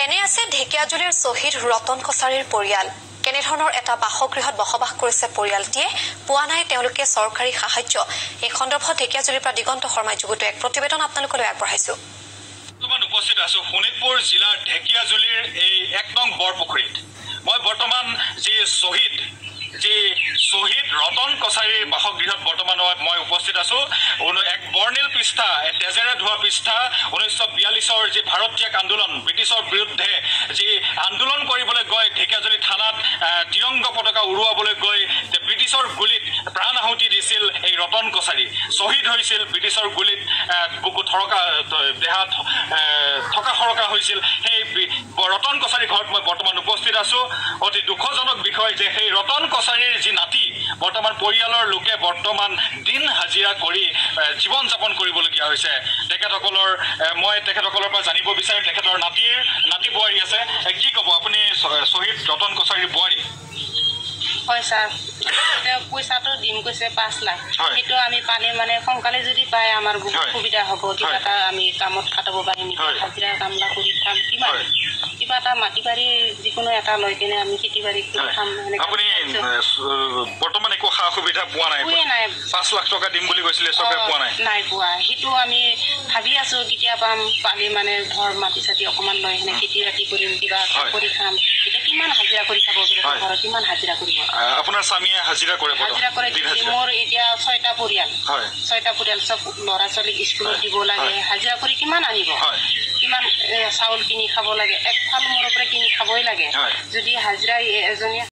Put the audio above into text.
কেনে আছে ঢেকিয়াজুলিৰ শহীদ ৰতন কছাৰীৰ পৰিয়াল কেনেধৰণৰ এটা বাসগৃহত বসবাস কৰিছে পৰিয়ালটিয়ে পোৱা নাই তেওঁলোকে চৰকাৰী সাহায্য এই সন্দৰ্ভত ঢেকিয়াজুলিৰ পৰা দিগন্ত শৰ্মাই যুগুত এক প্ৰতিবেদন আপোনালোকলৈ আগবঢ়াইছো বৰ্তমান উপস্থিত আছো শোণিতপুৰ জিলাৰ ঢেকিয়াজুলিৰ এই 1 নং বৰপুখুৰীত মই বৰ্তমান শহীদ ৰতন কছাৰীৰ বাসগৃহত বৰ্তমান মই উপস্থিত আছো এক বৰ্ণিল পৃষ্ঠা তেজেৰে ধোৱা পৃষ্ঠা 1942ৰ যি ভাৰত ত্যাগ আন্দোলন ব্ৰিটিছৰ বিৰুদ্ধে যি আন্দোলন কৰিবলৈ গৈ ঢেকিয়াজুলি থানাত তিৰংগ পতাকা উৰুৱাবলৈ গৈ ব্ৰিটিছৰ গুলিত প্ৰাণ আহুতি দিছিল এই ৰতন কছাৰী শহীদ হৈছিল ব্ৰিটিছৰ গুলিত বুকু দেহাত থকা সৰকা হৈছিল সেই ৰতন কছাৰী ঘৰত মই বৰ্তমান উপস্থিত আছো অতি দুখজনক বিষয় যে সেই ৰতন কছাৰীৰ যি নাতি বৰ্তমান পৰিয়ালৰ লোকে বৰ্তমান দিন হাজিৰা কৰি জীৱন যাপন কৰিবলগীয়া হৈছে মই তেখেতসকলৰ পৰা জানিব বিচাৰিম তেখেতৰ নাতি বোৱাৰী আছে কি ক'ব আপুনি শহীদ ৰতন কছাৰীৰ বোৱাৰী হয় স্যার পয়সাটো দিম কৈছে 5 লাখ সেইটো আমি পালে মানে সোনকালে যদি পাই আমাৰ বহুত সুবিধা হ'ব কিবা এটা আমি কামত খাটাব পাৰিম হাজিৰা কামলা কৰি খাম কিবা এটা মাটি বাৰী যিকোনো এটা লৈ কেনে আমি খেতি বাৰী কৰি খাম আপুনি বৰ্তমান একো সা সুবিধা পোৱা নাই 5 লাখ টকা দিম বুলি কৈছিলে চৰকাৰে পোৱা নাই পোৱা সেইটো আমি ভাবি আছো কেতিয়া পাম পালি মানে ধৰ মাটি চাটি অকমান লৈ হেনে খেতি বাতি কৰিম কিবা কৰি খাম এটা কিমান হাজিৰা কৰি খাব ঘৰত কিমান হাজিৰা কৰিব আপোনাৰ স্বামীয়ে হাজিৰা কৰে মোৰ এতিয়া 6টা পৰিয়াল 6টা পৰিয়াল সব ল'ৰা ছোৱালীক স্কুলত দিব লাগে হাজিৰা কৰি কিমান আনিব কিমান চাউল কিনি খাব লাগে এক ফাল মোৰ পৰা কিনি খাবই লাগে যদি হাজিৰা এজনী